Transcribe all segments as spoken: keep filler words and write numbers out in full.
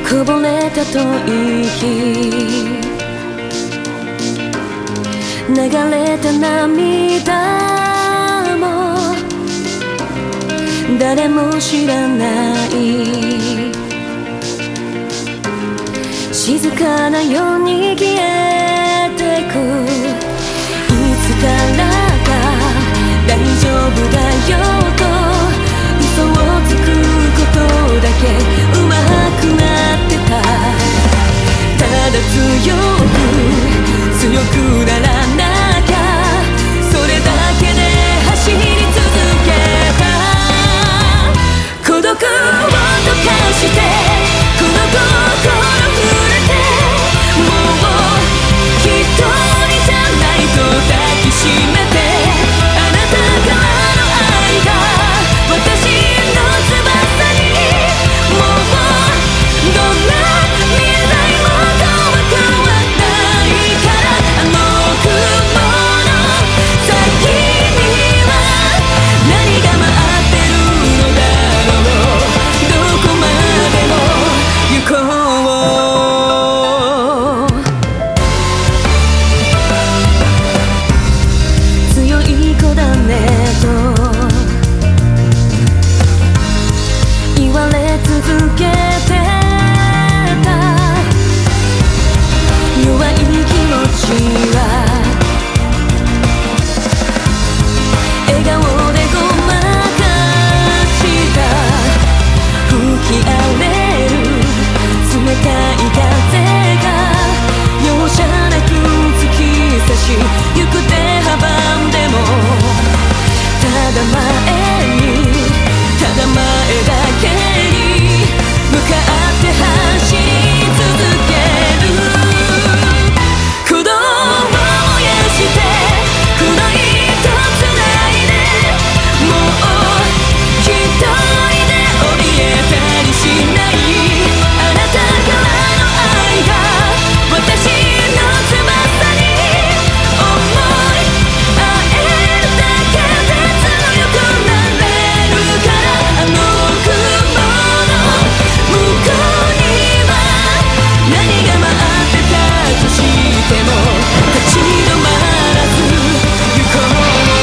こぼれた吐息、流れた涙も誰も知らない、静かなように消えてく、いつからか大丈夫だよと嘘をつくことだけうまくなってた、ただ強く強くならなきゃそれだけで走り続けた、孤独を溶かしてこの心触れて、もう一人じゃないと抱きしめて、あなたからの愛が私の翼に、もうどんな未来も怖くはないから、あの雲の先には何が待ってるのだろう、どこまでも行こう、強い子だねと言われ続けてた、弱い気持ちは笑顔でごまかした、吹き荒れる冷たい風が容赦なく突き刺し行く手阻んでも、ただ前にただ前だけに向かって走り続ける、鼓動を燃やして黒い糸つないで、もう一人で降りえたりしない、あなたからの愛が私の翼に、思い合えるだけで強くなれるから、あの雲の向こうには何が待ってたとしても立ち止まらず行こう、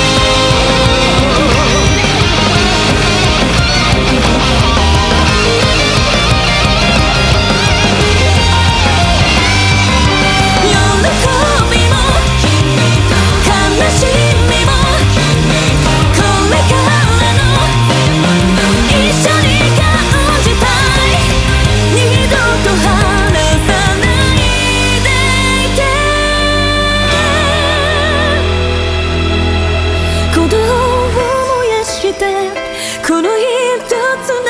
喜びも悲しみもこれからの一緒に感じたい、二度と離さないでいて、鼓動を燃やしてこの一つ